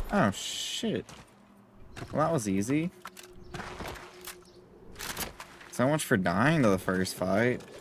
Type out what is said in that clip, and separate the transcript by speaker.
Speaker 1: Oh, shit. Well, that was easy. So much for dying to the first fight.